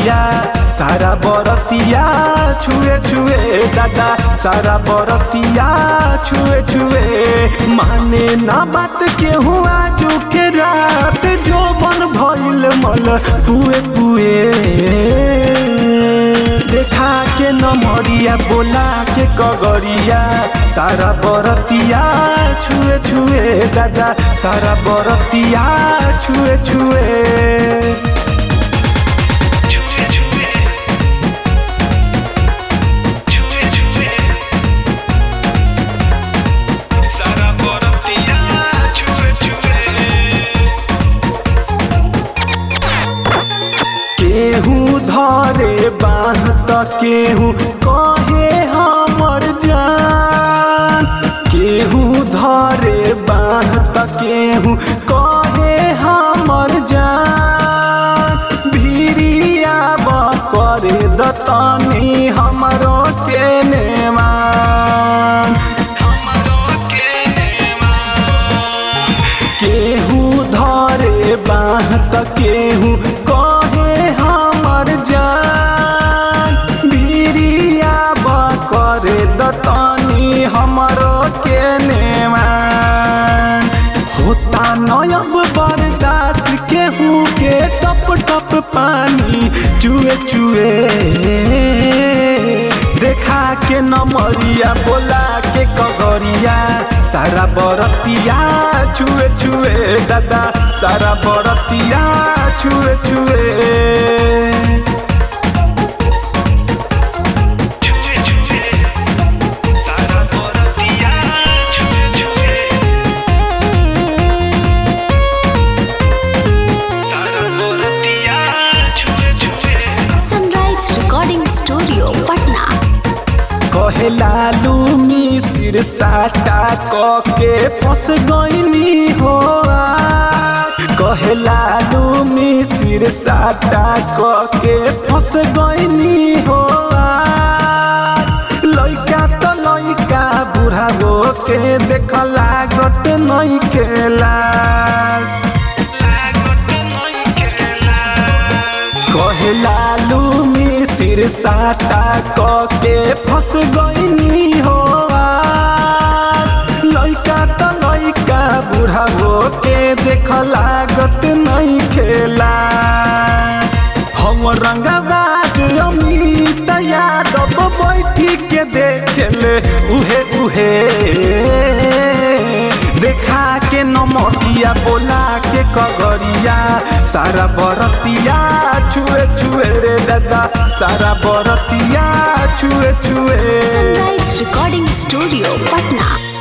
कगरिया सारा बरतिया छुए छुए दादा सारा बरतिया छुए छुए माने ना बात केहू आजू के रात जो बन भइल मल पुए पुए देखा के नमरिया बोला के कगरिया सारा बरतिया छुए छुए दादा सारा बरतिया छुए छुए केहू धरे बाह त केहू कहे हमर जान केहू धरे बाह त केहू कहे हमर जान भिरिया करे दतनी हमरो के नेमान केहू धरे बाह त केहू दतनी हमरो के नेमान होता नयब बर्दाश्त केहू के टप टप पानी चुए चुए देखा के नमरिया बोला के कगरिया सारा बरतिया छुए छुए दादा सारा बरतिया छुए छुए कहे लालू मिसिर साटा के फंस गईनी हो कहे लालू मिसिर साटा के फंस गईनी हो लइका तो लइका बुढ़ा हो के देख लागत नहीं केला कहे लालू मिसिर साटा के फंस गईनी हो लइका तो लइका बुढ़ा हो के देख लागत नहीं खेला हम रंगबाज अमित यादव बैठी के देखेले उहे उहे देखा के नमरिया बोला के कगरिया सारा बरतिया छुए छुए रे दादा सारा बरतिया छुए छुए सनराइज रिकॉर्डिंग स्टूडियो पटना।